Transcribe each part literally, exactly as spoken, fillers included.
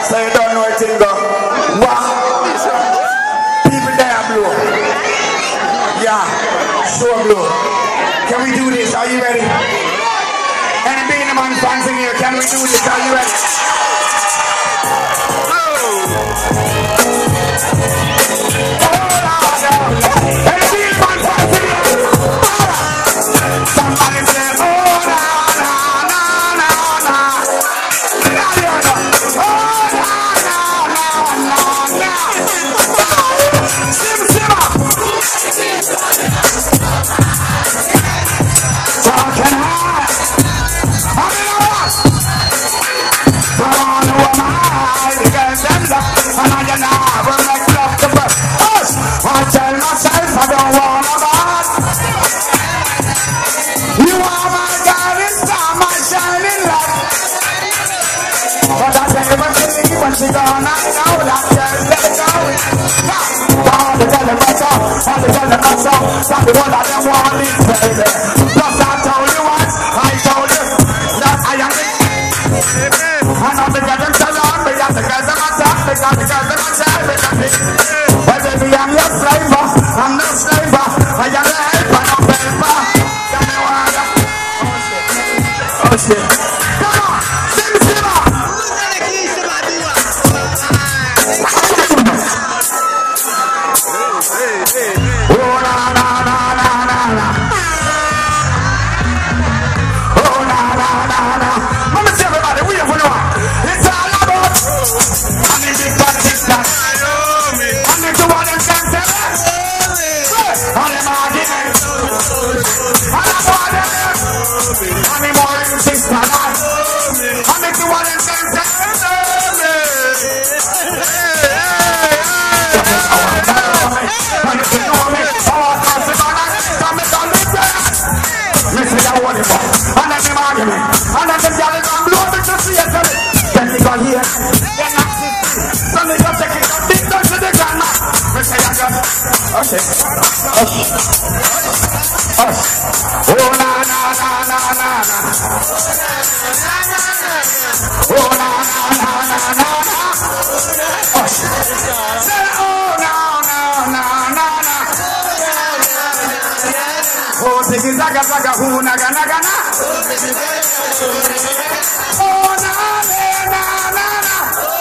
So you don't know where things go. What? People there are blue. Yeah, show blue. Can we do this? Are you ready? Any Beenie Man fans in here, can we do this? Are you ready? She gone, I know that girl, let it go. All the girl in my song, all the girl in my song, that's the one that them want to leave, baby. Plus I told you once, I told you that I am the I know the girl them tell on me, that the girls in my song, because the girls in my song, because it. Well, baby, I'm your flavor, I'm no slaver, I am the helper, no paper. Tell me why I got. Oh shit, oh shit. Come on, sing the simmer. Okay. Okay. Oh na na na na na na. Oh na na na na na na. Say oh na na na na na. Oh tiki zaga zaga hu na ga na ga na. Oh na na na na.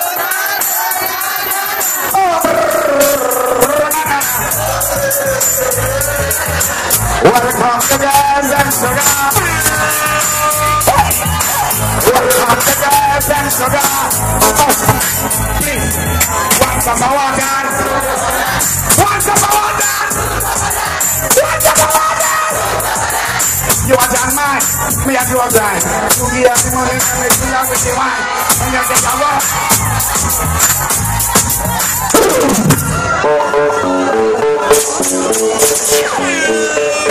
Welcome to Gas and Sugar. Welcome to Gas and Sugar. Please, one cup of water. One cup of water. One cup of water. You are John man, me and you are blind. You give us the money and make me love with the wine. And you get a walk. Oh, oh, oh, oh, oh.